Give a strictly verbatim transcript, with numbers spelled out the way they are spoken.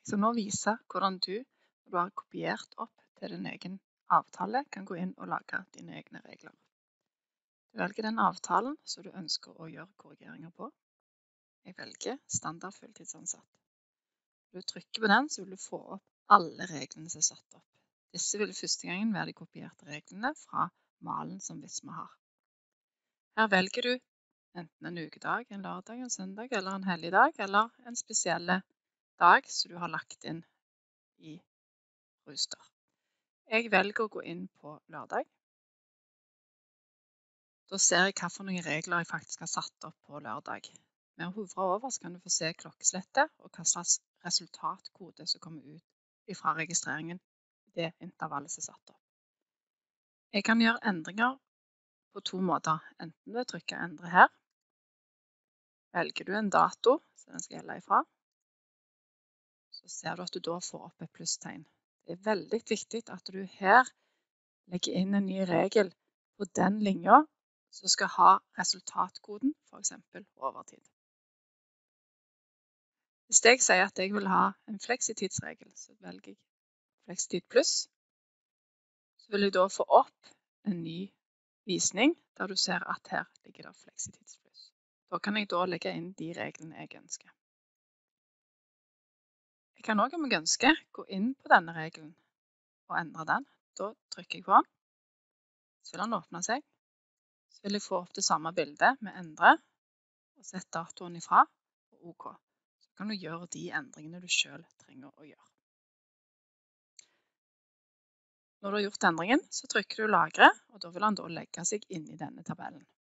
Jeg skal nå vise hvordan du, når du har kopiert opp til din egen avtale, kan gå inn og lage dine egne regler. Du velger den avtalen som du ønsker å gjøre korrigeringer på. Jeg velger standard fulltidsansatt. Når du trykker på den, så vil du få opp alle reglene som er satt opp. Disse vil første gangen være de kopierte reglene fra malen som Visma har. Her velger du enten en ukedag, en lørdag, en søndag eller en helligdag, eller en spesiell dag som du har lagt inn i Ruster. Jeg velger å gå inn på lørdag. Da ser jeg hva for noen regler jeg faktisk har satt opp på lørdag. Med å hovre over så kan du få se klokkeslettet og hva slags resultatkode som kommer ut fra registreringen i det intervallet som er satt opp. Jeg kan gjøre endringer på to måter. Enten ved å trykke endre her. Velger du en dato som den skal gjelde ifra, så ser du at du da får opp et plusstegn. Det er veldig viktig at du her legger inn en ny regel på den linja som skal ha resultatkoden, for eksempel overtid. Hvis jeg sier at jeg vil ha en fleksitidsregel, så velger jeg fleksitid pluss. Så vil jeg da få opp en ny visning, der du ser at her ligger det fleksitids pluss. Da kan jeg da legge inn de reglene jeg ønsker. Jeg kan også, om jeg ønsker, gå inn på denne regelen og endre den. Da trykker jeg på den. Så vil den åpne seg. Så vil jeg få opp det samme bildet med endre, og sette datoen ifra, og OK. Så kan du gjøre de endringene du selv trenger å gjøre. Når du har gjort endringen, så trykker du lagre, og da vil den da legge seg inn i denne tabellen.